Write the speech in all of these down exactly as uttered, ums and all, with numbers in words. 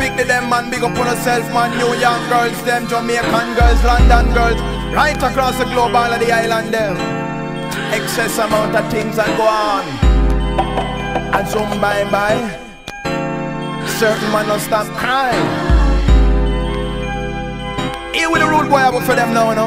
pickney them man, big up on yourself man. New York girls, them Jamaican girls, London girls, right across the globe, all of the island them. Excess amount of things that go on. And some by by, certain man don't stop crying. Here with the rude boy, I work for them now, no?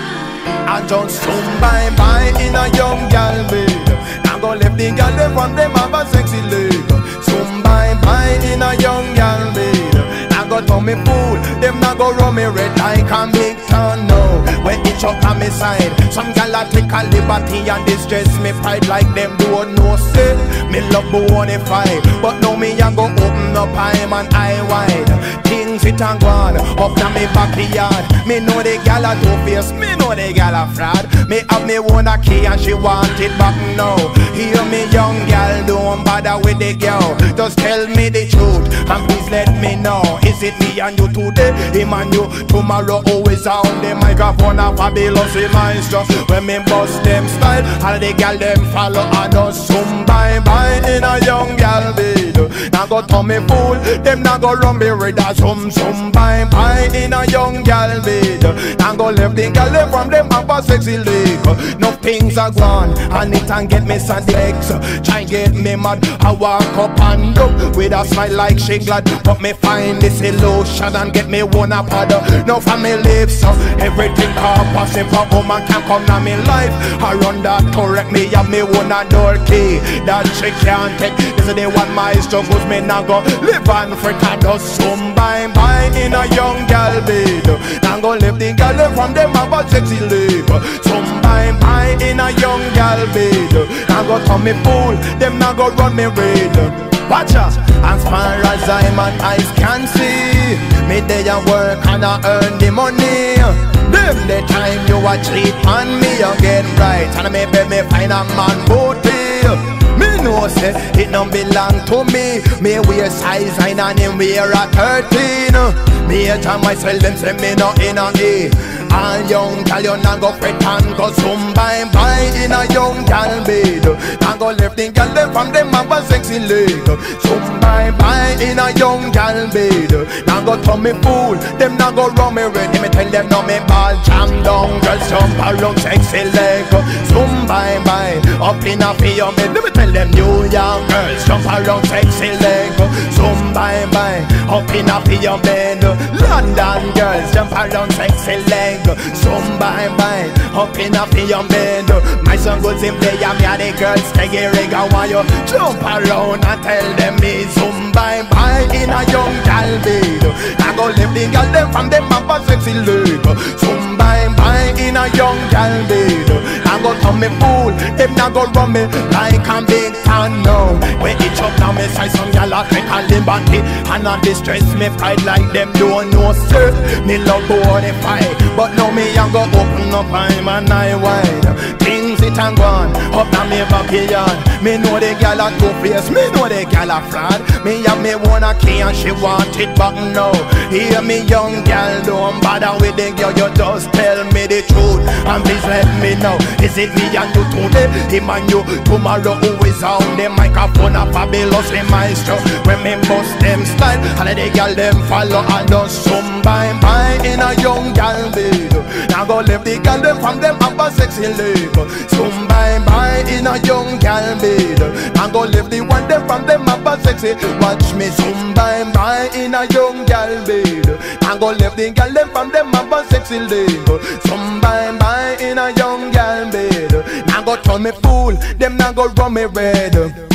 And just some by by in a young gal bed. I'm gonna left the gal them from them have a sexy leg. Some by by in a young gal bed. I got on me fool, them not go run me red like a big turn now. When it up on me side, some gal a take a liberty and distress me pride like them do no say. Me love bonify, but now me a go open up I'm and eye wide. Things it and gone up to me backyard. Me know the gal a two-face, me know the gal a fraud. Me have me one a key and she want it back now. Hear me young gal, don't bother with the girl. Just tell me the truth and please let me know. Is it me and you today, him and you tomorrow? Always on the microphone a fabulous Maestro. When me bust them style, all the gal them follow. I don't some bye bye in a young gal bed. Now go to me fool, them now go run me red. Some some bye bye in a young gal bed. Now go left the gal them from them have a sexy leg. No things are gone and it and get me sad legs. Try get me mad, I walk up and down with a smile like she glad. But me find this illusion and get me one a pad. No for me lips, so everything can possible. Woman can come to me life. I run that correct me, have me one a door key that she can't take. This is the one Maestro Goods me now go live and fret. I just some by by in a young gal bed. Now go live the gal from them have a sexy leg. Some by by in a young gal bed. Now go to me fool, them now go run me red. Watch out, as far as I'm and eyes can see, me day a work and I earn the money. Them the time you a cheat on me, you get right. And maybe me find a man booty. Me know say it don't belong to me. Me wear size nine and him wear a thirteen. Me a time myself them say me not in a E. And young gal you not go fret and go some by by in a young gal bed. Now go left the gal them from them have a sexy leg. Some by by in a young gal bed. Now go to me fool, them not go run me red. Me tell them no me ball jam down, girls jump around sexy leg. Some by by up in a fear bed. Let me tell them New York girls jump around sexy leg. Some by by up in a fear bed. London girls jump around sexy leg. Some by by up in a fear bed. Maestro Goods in play and me and the girls take a rig. I want you jump around and tell them me some by by in a young gal bed. I go live the gal them from them have a sexy leg. Some by by in a young gal bed. I go to me fool, them not go run me like a big town now. When it up now me say some gal a take a liberty and a distress me pride like them don't know sir. Me love bonify, but now me a go open up I'm and eye wide. Things it and gone up now me backyard. Me know the gal a two-face, me know the gal a fraud. Me have me one a key and she want it back now. Hear me young gal, don't bother with the girl, you just tell me the truth and please let me know. Is it me and you today, him and you tomorrow? Who is on the microphone a fabulous Maestro? When me bust them style, all of the gal them follow and just some by by in a young gal bed. Now go left the gal them from them have a sexy leg. Some by by in a young gal bed. Now go left the one them from them have a sexy. Watch me some by by in a young gal bed. Now go left the gal them from them have a sexy leg. Some by by in a young gal bed. Now go turn me fool, them now go run me red.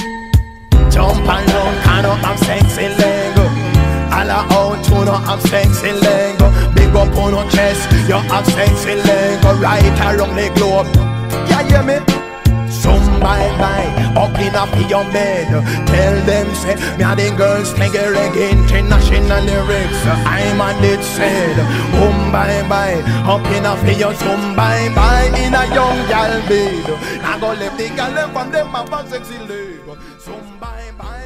Jump around, kind of I'm sexy leg. All out, you know I'm sexy leg. Big up on your chest, you have sexy leg. Right around the globe, yeah, hear me? Some by by up in a your bed. Tell them say me and the girls take a reggae international lyrics. I'm on it said. Um by by up in a your some by by in a young gal bed. I go left the gal from them have a sexy leg. Some by by.